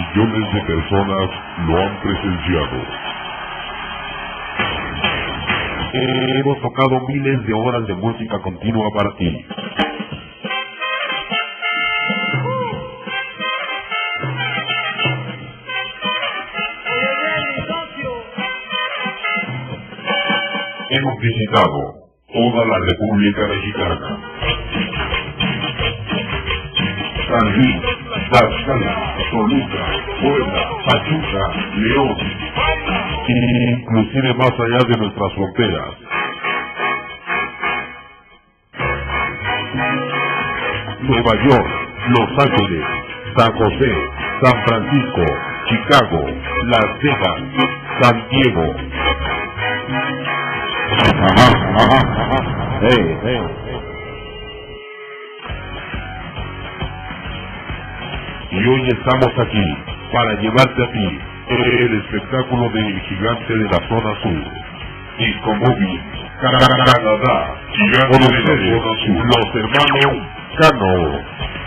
millones de personas lo han presenciado. Hemos tocado miles de horas de música continua para ti. Hemos visitado toda la República Mexicana. San Luis, Tlaxcala, Toluca, Puebla, Pachuca, León, inclusive más allá de nuestras fronteras. Nueva York, Los Ángeles, San José, San Francisco, Chicago, Las Vegas, San Diego. Hey. Y hoy estamos aquí para llevarte a ti el espectáculo del gigante de la zona sur, Disco Móvil, Canadá, gigante de la zona sur, los hermanos Cano.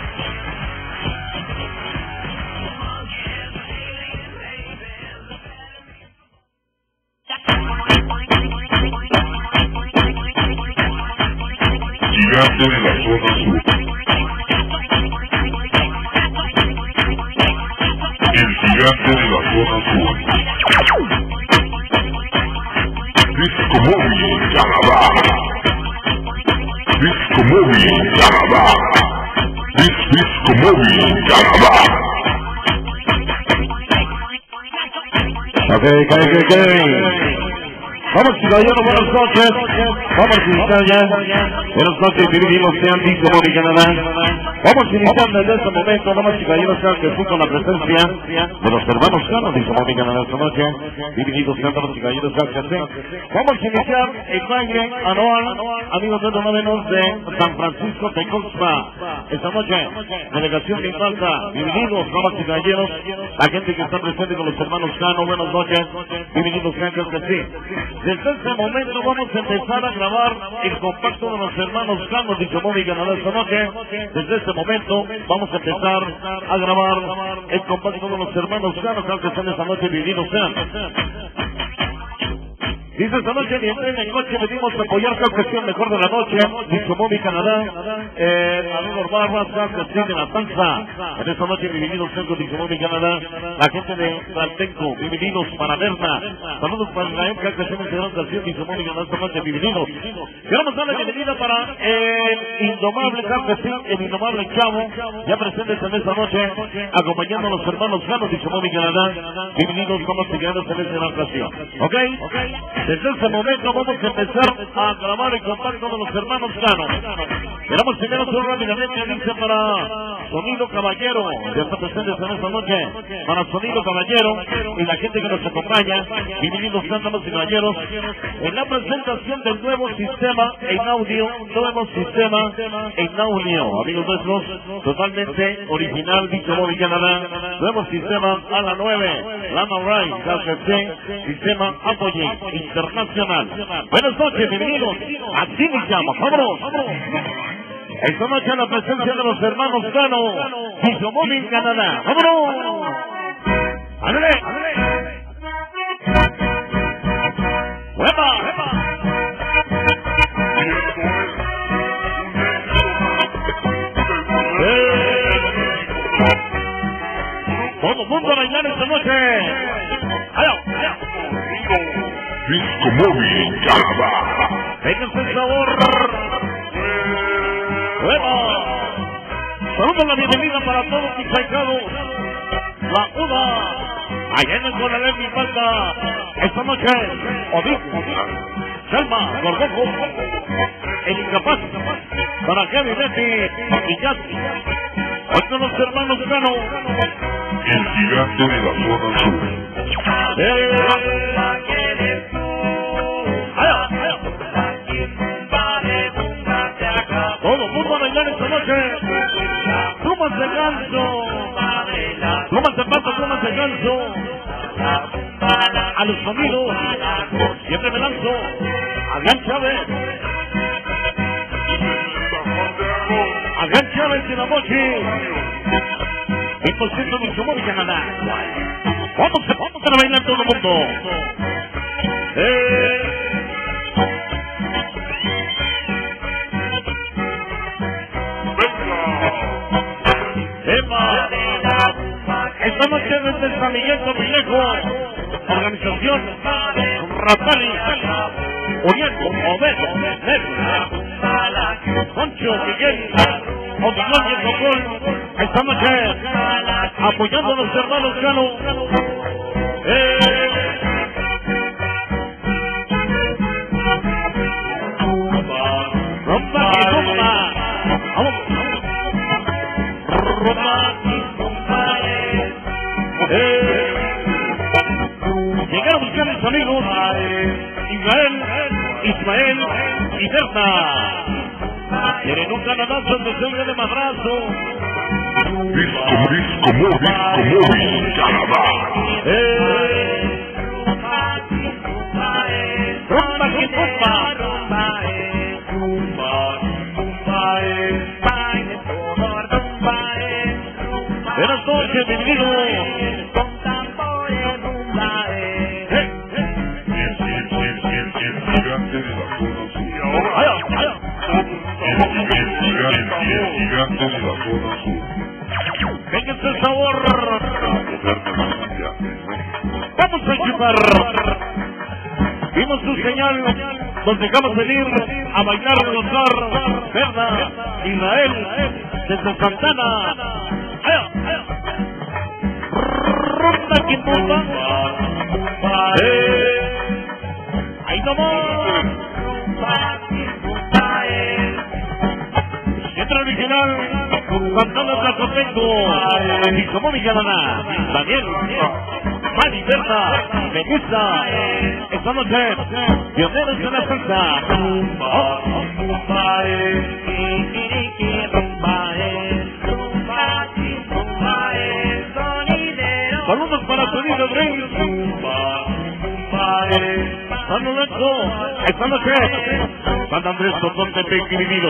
Gigante de la zona sur. El gigante de la zona sur. Disco Móvil Canadá. Disco Móvil Canadá. Disco Móvil Canadá. Okay. Vamos, caballero, buenas noches. Vamos a iniciar ya. Buenas noches, dividimos sean Disco Móvil Canadá. Vamos a iniciar desde este momento, damas y caballeros, sean que fui con la presencia de los hermanos Cano, Disco Móvil Canadá esta noche. Divididos sean, damas y caballeros, sean que sí. Vamos a iniciar el baile anual, amigos de los novenos de San Francisco de Coxpa. Esta noche, delegación de Infalta, divididos, damas y caballeros, la gente que está presente con los hermanos Cano, buenas noches. Divididos sean que sí. Desde este momento vamos a empezar a grabar el compacto de los hermanos Cano, Disco Móvil Canadá esta noche. Desde este momento vamos a empezar a grabar el compacto de los hermanos Cano, claro que están esta noche divididos sean. Dice esta noche ni en el coche venimos a apoyar cada cuestión mejor de la noche. Disco Móvil Canadá, amigos Barbas, cada cuestión de la salsa. En esta noche divididos con Disco Móvil Canadá, la gente de Tlaltenco, divididos para Berna. Saludos para Israel, cada cuestión de gran canción, Disco Móvil Canadá esta noche divididos. Queremos darle bienvenida para el indomable, cada cuestión, el indomable Chavo, ya presentes en esta noche, acompañando a los hermanos Cano, Disco Móvil Canadá, divididos como se quedaron en esta ocasión. ¿Ok? Desde este momento vamos a empezar a grabar el compacto de los hermanos Cano. Queremos primero solo rápidamente, dice para Sonido Caballero, ya está presente en esta noche, para Sonido Caballero y la gente que nos acompaña, divididos damas y caballeros, en la presentación del nuevo sistema en audio, amigos nuestros, totalmente original, Disco Móvil Canadá, nuevo sistema a la 9, Lama Ray, sistema Apogee Internacional. Buenas noches, bienvenidos. Así iniciamos, vámonos. Esta noche la presencia de los hermanos Cano, Disco Móvil Canadá. ¡Vámonos! ¡Ándale! ¡Huepa! Todo el mundo a bailar esta noche. ¡Allá! Disco Móvil Canadá. Vénganse el sabor. ¡Hueva! Saludos la bienvenida para todos mis pecados. La UDA. Allá en el Coronel mi falta. Esta noche, Odín, Selma, Gorgojo, el incapaz, para Kevin Betty y Yassi. Hoy con los hermanos Cano. El gigante de la zona sur. Todo el mundo a bailar esta noche. Plumas de ganso. Plumas de pato, plumas de ganso. A los sonidos. Siempre me lanzo. Adrián Chávez. Adrián Chávez y la mochi. 100% de Chumón y Canadá. Vamos a bailar todo el mundo. ¡Epa! Esta noche desde San Miguel Topilejo, organización Rapali, Oriente, Obedo, Negro, Concho, Miguel, Odilón y Socol. Esta noche apoyando a los hermanos Cano. Rompa y tumba. Vamos. Rompa y tumba. Llegaron a buscar mis amigos Ismael y Berta. Quieren un canadazo de sangre de madrazo. Disco móvil, Canadá. Rumba que tumba. Buenas noches, bienvenido. Gigante de la zona sur. Gigante de la zona sur. Vénganse el sabor. Vamos a chupar. Vimos su señal. Nos dejamos venir a bailar y gozar. Berna, Israel, desde Santana. Rumba que tumba. Ahí nomás. Centro original. Santana Tlacopenco. Discomón y Canadá. Daniel. Mari, Berta, Melissa. Esta noche, pioneros de la salsa. Saludos para Sonido Drake. San Lorenzo. Esta noche, San Andrés Totón de Pequirivido.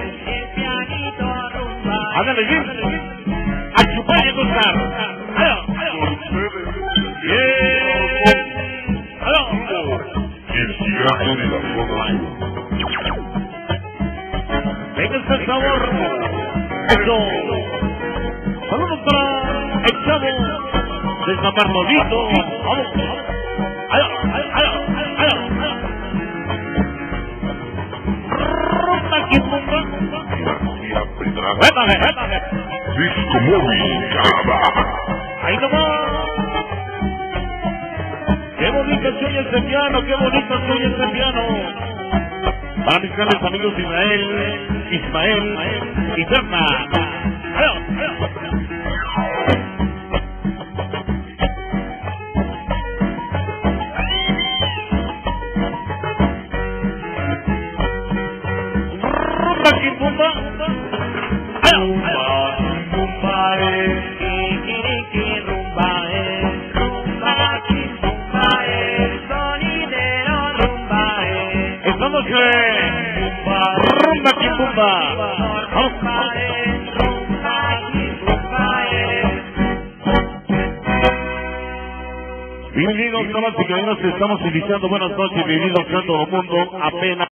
Ándale, bien. A chupar y a gozar. El gigante de la zona sur. Vénganse el sabor. Eso. Saludos para el chavo de San Bernardino. Vamos. Rumba que tumba. Disco móvil, Canadá. Ahí nomás. Qué bonito soy este piano, qué bonito soy este piano. Para mis grandes amigos Ismael y Berna. Rumba que tumba. Esta noche, rumba que tumba. Bienvenidos, damas y caballeros, estamos iniciando. Buenas noches, bienvenidos a todo el mundo. Apenas